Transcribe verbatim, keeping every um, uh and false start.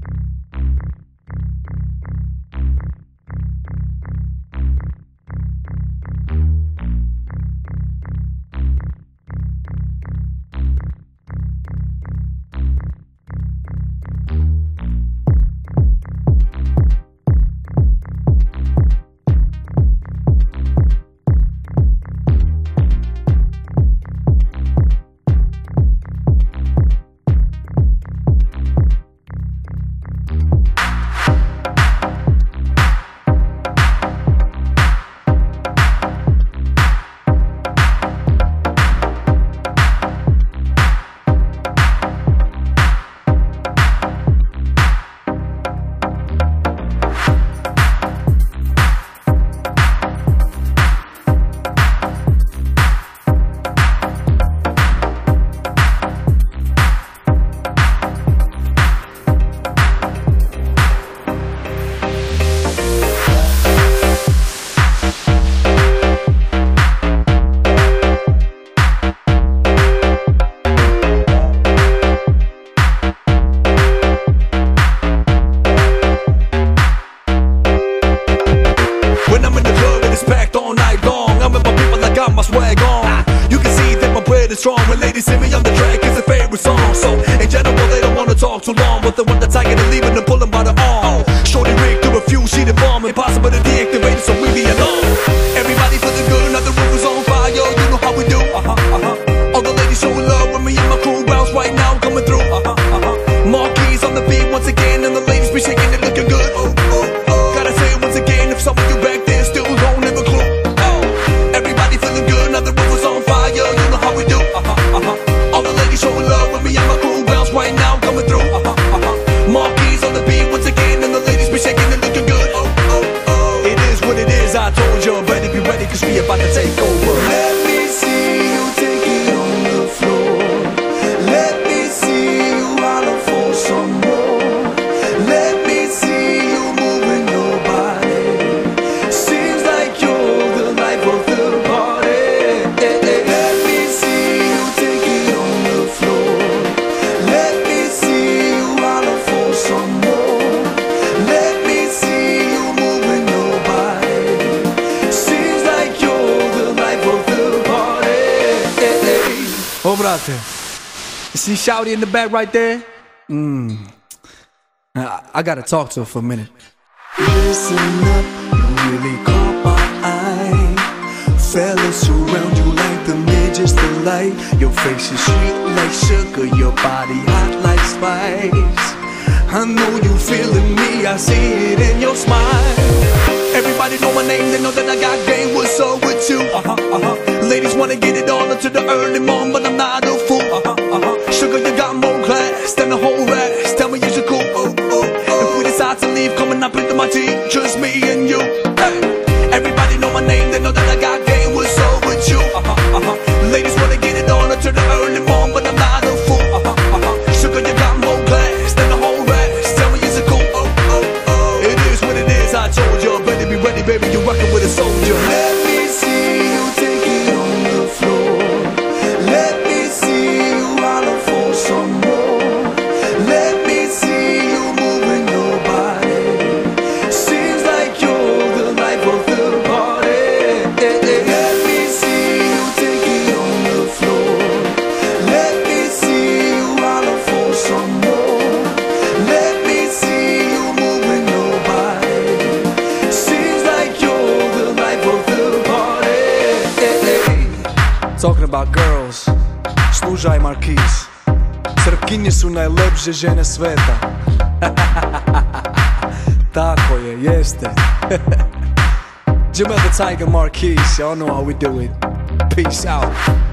Strong when ladies see me on the track, it's a favorite song. So in general they don't wanna talk too long, but they want the tiger to leave and pull them by the arm. Shorty rigged to refuse, she the bomb, impossible to deactivate it, so we be alone. Everybody feeling good, now the roof is on fire, you know how we do. Uh-huh, uh-huh. All the ladies showing love when me and my crew bounce right now, coming through. Uh-huh, uh-huh. Marquis on the beat once again, and the ladies be shaking it, looking good. Oh, oh, oh. Gotta say it once again, if some of you back there still don't have a clue. Oh. Everybody feeling good, now the roof is on fire, you know how we do. Uh-huh. All the ladies showing love when me and my crew bounce right now, coming through. Uh-huh, uh-huh. Marquis on the beat once again, and the ladies be shaking and looking good. Oh, oh, oh. It is what it is, I told you, better be ready, cause we about to take over. Let me see you take it on the floor. Let me see you holler for some more. Let me see you moving your body. Seems like you're the life of the party. Let me see you take it on the floor. Let me see you holler for some more. Let me see you moving your body. Seems like you're the life of the party. Oh, brate, you see Shouty in the back right there? Mmm, I, I gotta talk to her for a minute. Listen up, you really caught my eye. Fellas around you like the midgets delight. Your face is sweet like sugar, your body hot like spice. I know you feeling me, I see it in your smile. Everybody know my name, they know that I got game, what's up with you? Uh-huh, uh-huh. Ladies wanna get it on until the early morning, but I'm not a fool. Uh-huh, uh-huh. Sugar, you got more class than the whole rest. Tell me is you cool? Oh, oh, oh. If we decide to leave, coming up into my team, just me and you. Hey. Everybody know my name, they know that I got game, what's up with you? Uh-huh, uh-huh. Ladies wanna get it on until the early morning, but I'm not a fool. Uh-huh, uh-huh. Sugar, you got more class than the whole rest. Tell me is it cool? Oh, oh, oh. It is what it is, I told you. Better be ready, baby, you're rockin' with a soldier. Let me see you take it on the floor. Let me see you holler for some more. Let me see you moving your body. Seems like you're the life of the party. Let me see you take it on the floor. Let me see you holler for some more. Let me see you moving your body. Seems like you're the life of the party. Talking about girls, slušaj Marquis. Crpkinje su najlepše žene sveta. Tako je, jeste. Jamel the Tiger Marquis, y'all know how we do it. Peace out.